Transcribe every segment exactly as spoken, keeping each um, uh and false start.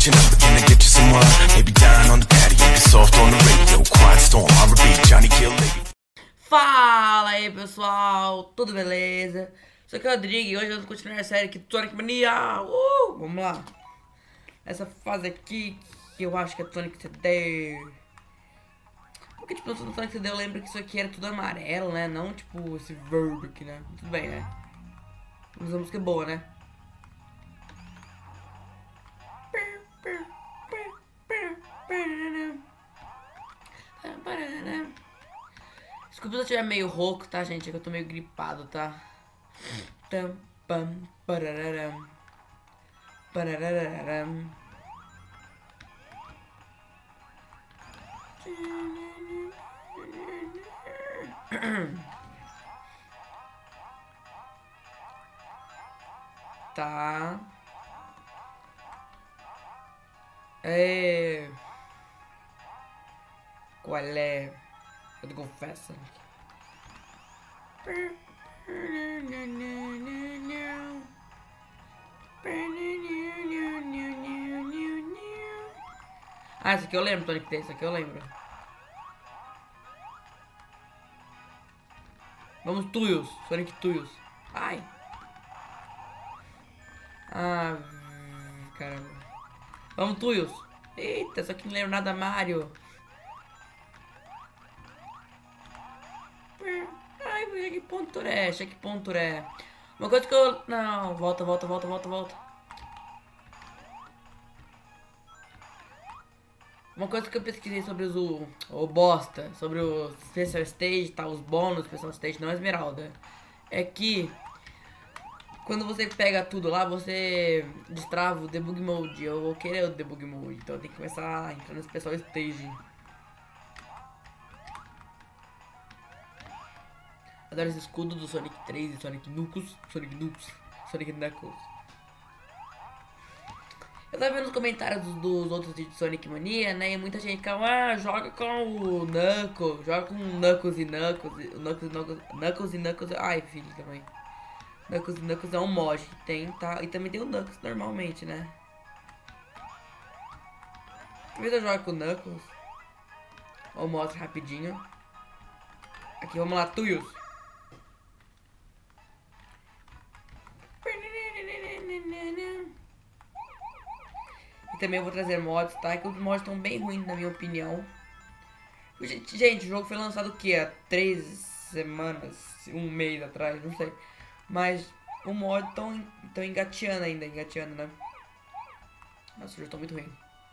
catching up, but can I get you some more? Maybe down on the patio, get soft on the radio. Quiet storm, I repeat, Johnny Kill Lady. Fala aí pessoal, tudo beleza? Sou aqui é o Rodrigo e hoje vamos continuar a série aqui Sonic Mania. Uh, vamos lá. Essa fase aqui que eu acho que é Sonic C D. Porque tipo, no Sonic C D eu lembro que isso aqui era tudo amarelo, né? Não tipo esse verde aqui, né? Tudo bem, né? Mas a música é boa, né? Desculpa se eu estiver meio rouco, tá, gente? É que eu tô meio gripado, tá? Tam, pam, parararam. Parararam. Tá. É. Qual é? Eu te confesso. Ah, esse aqui eu lembro, Sonic tem, esse aqui eu lembro. Vamos, Tuyos, Sonic Tuyos. Ai. Ah, caramba. Vamos, Tuyos. Eita, só que não lembro nada, Mario. Ai, checkpoint é, checkpoint é. Uma coisa que eu... Não, volta, volta, volta, volta, volta. Uma coisa que eu pesquisei sobre os... O, o bosta, sobre o Special Stage, tá, os bônus Special Stage, não Esmeralda. É que... Quando você pega tudo lá, você destrava o Debug Mode. Eu vou querer o Debug Mode, então tem que começar a entrar no Special Stage. Adoro esse escudo do Sonic três e Sonic Knuckles, Sonic Knuckles, Sonic Knuckles. Eu tava vendo os comentários dos, dos outros vídeos de Sonic Mania, né? E muita gente ficava, ah, joga com o Knuckles, joga com Knuckles e Knuckles, Knuckles e Knuckles, Knuckles e Knuckles, ai filho também. Knuckles e Knuckles é um mod que tem, tá? E também tem o Knuckles normalmente, né? Talvez eu jogue com o Knuckles. Ou mostro rapidinho. Aqui, vamos lá, Tuyos. E também eu vou trazer mods, tá? Que os mods estão bem ruins, na minha opinião. Gente, gente, o jogo foi lançado o que? Há três semanas, um mês atrás, não sei. Mas o mod tão, tão engateando ainda, engateando, né? Nossa, o jogo tá muito ruim.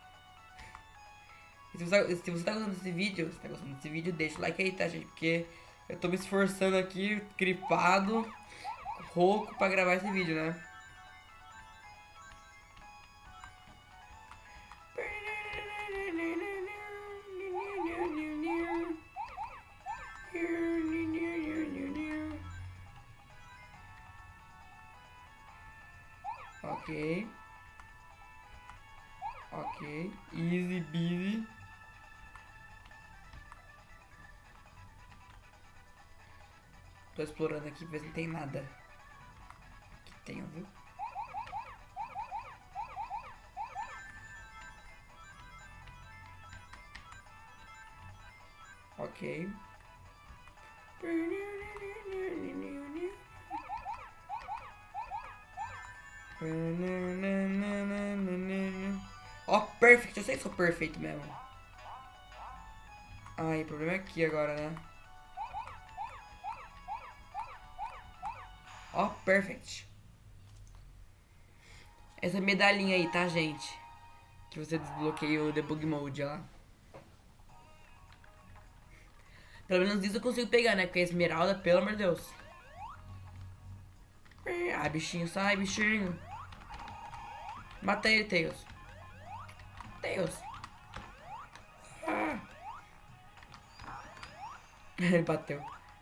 E se você, se você tá gostando desse vídeo, se tá gostando desse vídeo, deixa o like aí, tá, gente? Porque eu tô me esforçando aqui, gripado, rouco pra gravar esse vídeo, né? Ok. Ok. Easy busy. Tô explorando aqui, ver se não tem nada. Que tem, viu? Ok. Ó, oh, perfect. Eu sei que sou perfeito mesmo. Ai, o problema é aqui agora, né? Ó, oh, perfect. Essa medalhinha aí, tá, gente? Que você desbloqueia o debug mode lá. Pelo menos isso eu consigo pegar, né? Porque a esmeralda, pelo amor de Deus. Ah, bichinho, sai, bichinho. Mata ele, Tails. Tails. Ah. Ele bateu.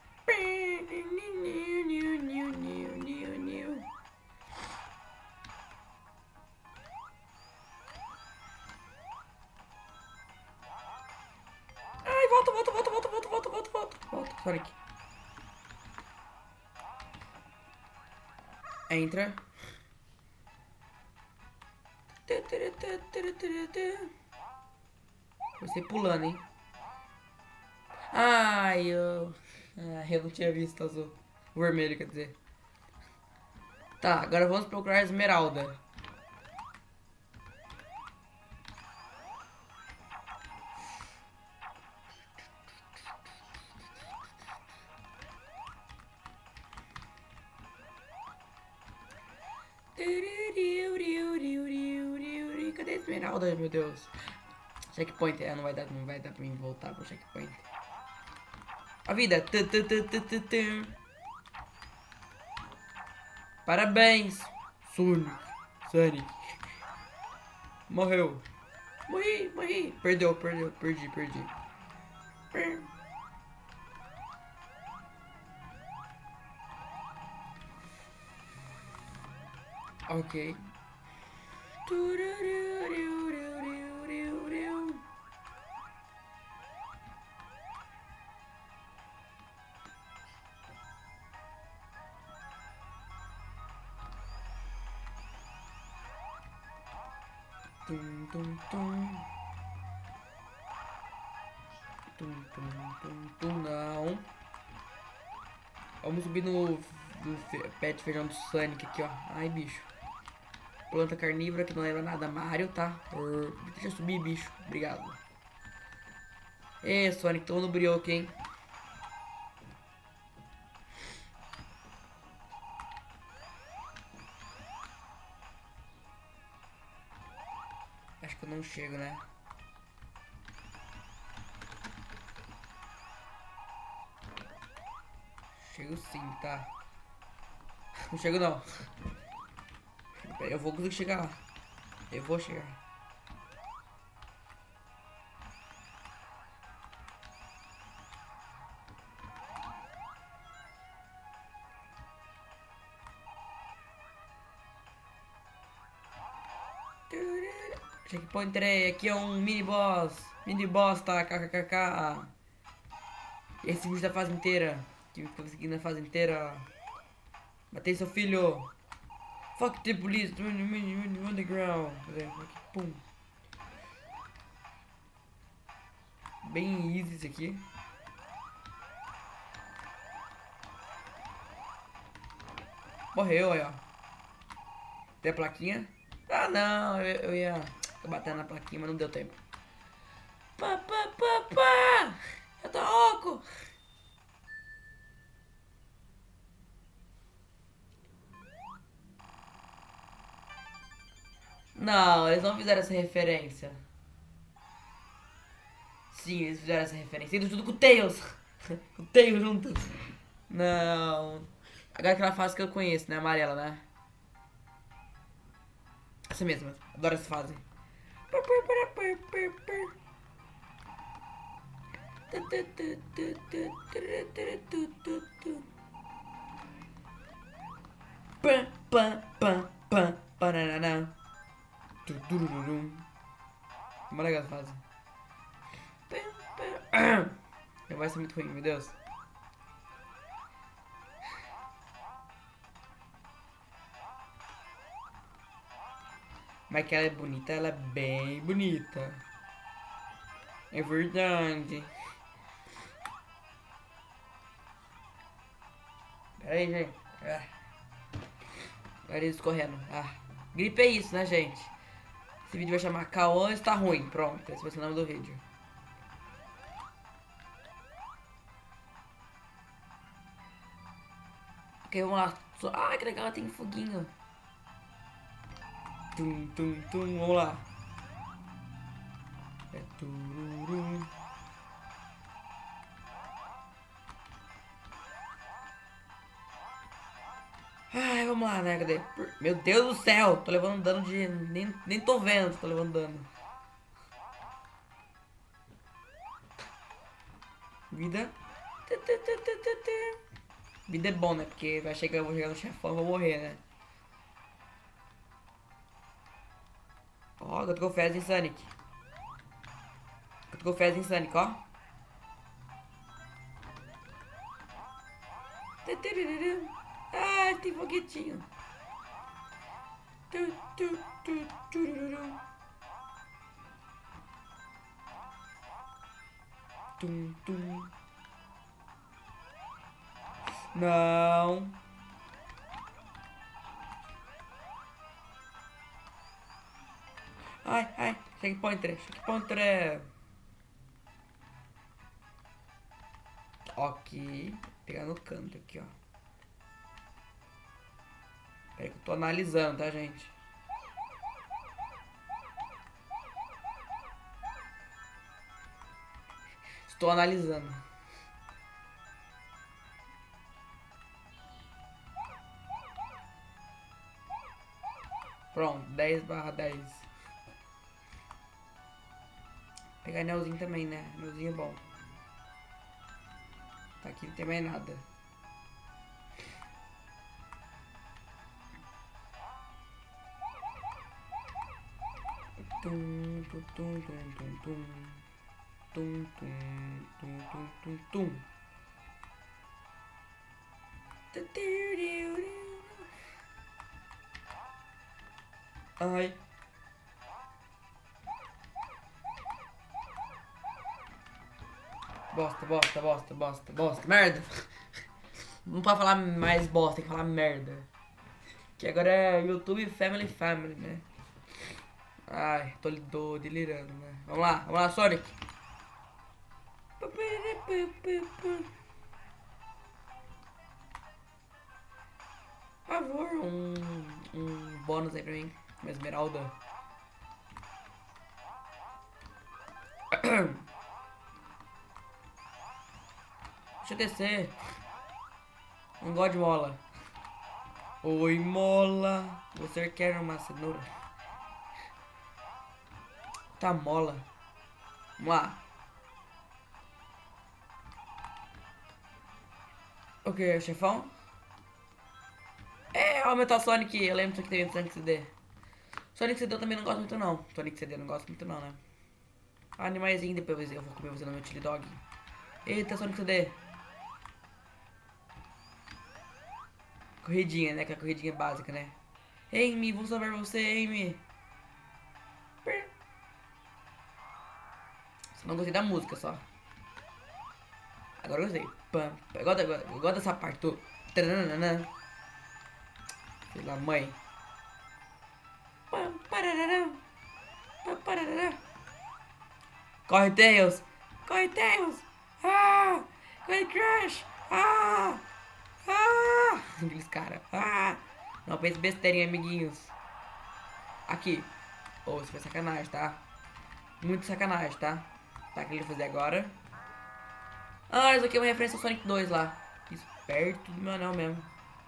Ai, volta, volta, volta, volta, volta, volta, volta, volta. Volta, Sonic. Entra. Você pulando, hein? Ai, eu... Ah, eu não tinha visto azul. O vermelho, quer dizer. Tá, agora vamos procurar a esmeralda. Cadê a esmeralda, meu Deus? Checkpoint, é, não vai dar, não vai dar pra mim voltar pro checkpoint. A vida. Tu, tu, tu, tu, tu, tu. Parabéns, Sonic. Sonic. Morreu. Morri, morri. Perdeu, perdeu, perdi, perdi. Per- Ok. Tum, tum, tum. Tum, tum, tum, tum, não. Vamos subir no, no fe- pé de feijão do Sonic aqui, ó. Ai, bicho. Planta carnívora que não lembra nada. Mario, tá? Urr. Deixa eu subir, bicho. Obrigado. Ê, Sonic, tô no brioco, hein? Acho que eu não chego, né? Chego sim, tá? Não chego, não. Eu vou conseguir chegar lá. Eu vou chegar. Checkpoint três, aqui é um mini boss. Mini boss, tá? Kkkk. Esse bicho da fase inteira. Que tô conseguindo a fase inteira. Matei seu filho. Fuck the police. On the ground. Pum. Bem easy isso aqui. Morreu aí, ó. Tem a plaquinha? Ah, não. Eu, eu ia bater na plaquinha, mas não deu tempo. Pá, pá, pá, pá. Eu tô louco. Não, eles não fizeram essa referência. Sim, eles fizeram essa referência. Indo tudo com o Tails. Com o Tails junto. Não. Agora aquela fase que eu conheço, né? Amarela, né? Essa mesma. Adoro essa fase. Pam, pam, pam, pam, pananana. Tudururum. Uma legal essa fase. Minha voz é muito ruim, meu Deus. Mas que ela é bonita, ela é bem bonita. É verdade. Pera aí, gente. Ah. Agora eles correndo. Ah. Gripe é isso, né, gente? Esse vídeo vai chamar Cauã está ruim. Pronto, esse vai ser o nome do vídeo. Ok, vamos lá. Ah, que legal, tem foguinho. Tum, tum, tum, vamos lá. É tururum. Ai, vamos lá, né? Cadê? Meu Deus do céu! Tô levando dano de... Nem, nem tô vendo, tô levando dano. Vida. Vida é bom, né? Porque vai chegar, eu vou chegar no chefão e vou morrer, né? Ó, eu tô com fez em Sonic. Eu tô com fez em Sonic, ó. Ah, tem foguetinho. Tu, tu, tu, tururu. Tum, tum. Não. Ai, ai. Checkpointer. Checkpointer. Ok. Pegar no canto aqui, ó. Pera que eu tô analisando, tá, gente? Estou analisando. Pronto, dez barra dez. Pegar anelzinho também, né? Anelzinho é bom. Tá aqui, não tem mais nada. Tum, tum, tum, tum, tum, tum. Tum, tum, tum, tum, tum, tum. Ai. Bosta, bosta, bosta, bosta, bosta. Merda. Não pode falar mais bosta, tem que falar merda. Que agora é YouTube Family Family, né? Ai, tô, tô delirando, né? Vamos lá, vamos lá, Sonic. Por favor, um, um bônus aí pra mim. Uma esmeralda. Deixa eu descer. Não gosto de mola. Oi, mola. Você quer uma cenoura? Tá mola. Vamos lá. O que, chefão? É, aumentar o Sonic. Eu lembro disso que teve no Sonic C D. Sonic C D eu também não gosto muito, não. Sonic C D eu não gosto muito, não, né? Animaizinho, depois eu vou comer você no meu chili dog. Eita, Sonic C D. Corridinha, né? Que é a corridinha básica, né? Amy, vou salvar você, Amy. Só não gostei da música, só. Agora eu gostei. Pam. Eu gosto, eu gosto dessa parte. Tô... Filho da mãe. Pam, parará. Pam, parará. Corre, Tails. Corre, Tails. Ah! Corre, Crash. Ah! Ah! Aqueles caras. Ah! Não pense besteirinha, amiguinhos. Aqui. Ô, oh, isso foi sacanagem, tá? Muito sacanagem, tá? Tá, o que ele vai fazer agora? Ah, isso aqui é uma referência ao Sonic dois lá. Esperto do meu anel mesmo.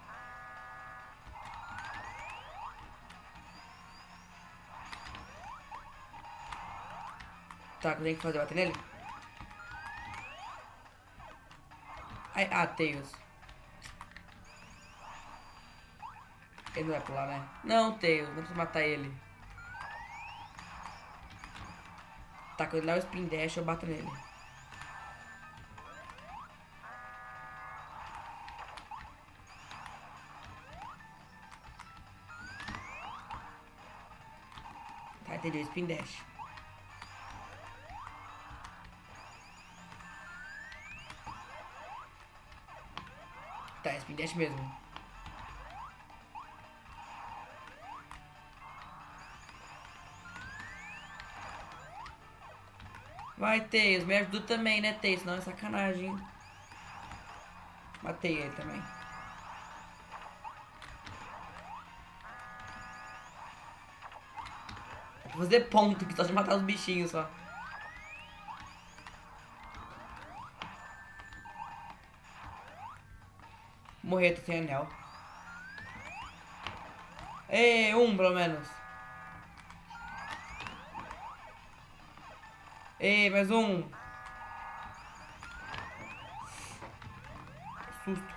Tá, o que eu tenho que fazer? Bater nele? Ai, ah, Tails. Ele não vai pular, né? Não, Tails, não precisa matar ele. Tá, quando ele dá o spin dash, eu bato nele. Tá, entendi, spin dash. Tá, spin dash mesmo. Vai, Tails, me ajuda também, né, Tails? Senão é sacanagem, hein? Matei ele também. Vou fazer ponto, que só de matar os bichinhos só. Morrer, tô sem anel. Ei, um pelo menos. Ei, mais um. Susto.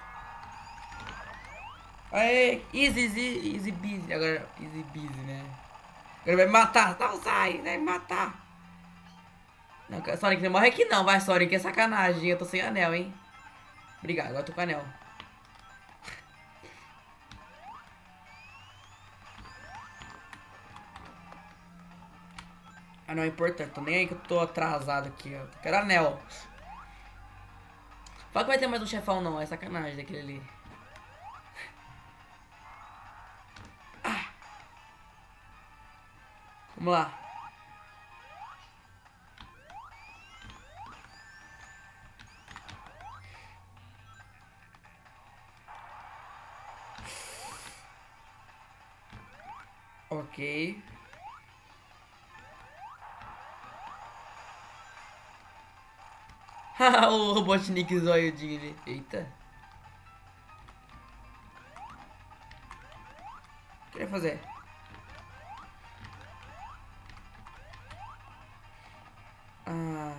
Aê, easy, easy, easy busy. Agora, easy busy, né? Agora vai me matar. Não, sai, vai me matar. Não, Sonic, não morre aqui não, vai, Sonic. É sacanagem. Eu tô sem anel, hein? Obrigado, agora eu tô com anel. Ah, não é importante. Tô nem aí que eu tô atrasado aqui, ó. Eu quero anel. Fala que vai ter mais um chefão, não. É sacanagem daquele ali. Ah. Vamos lá. Ok. O Robotnik zoiudinho ali. Eita. O que queria fazer? Ah.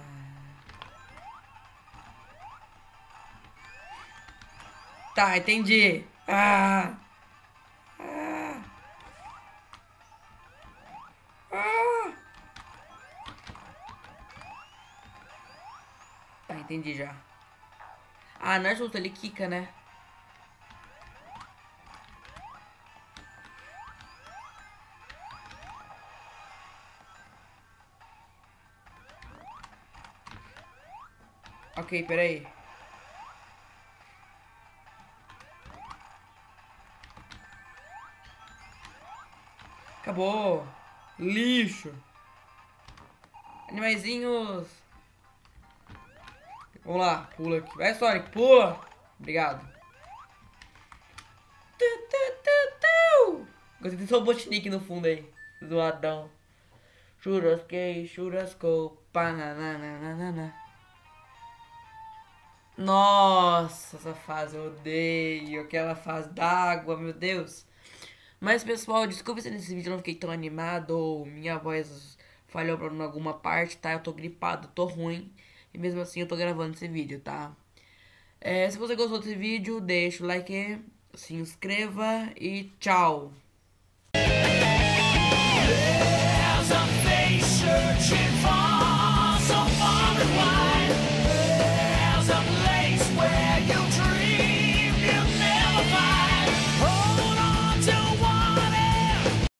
Tá, entendi. Ah. Ah. Ah. Tá, entendi já. Ah, não é justo, ele quica, né? Ok, peraí. Acabou. Lixo. Animaizinhos. Vamos lá, pula aqui. Vai, Sonic, pula. Obrigado. Tu, tu, tu, tu. Gostei desse Robotnik no fundo aí. Zoadão. Churrasquei, churrascou. Pananana. Nossa, essa fase eu odeio. Aquela fase d'água, meu Deus. Mas, pessoal, desculpa se nesse vídeo eu não fiquei tão animado ou minha voz falhou em alguma parte, tá? Eu tô gripado, tô ruim. E mesmo assim eu tô gravando esse vídeo, tá? É, se você gostou desse vídeo, deixa o like, se inscreva e tchau! There's a face searching for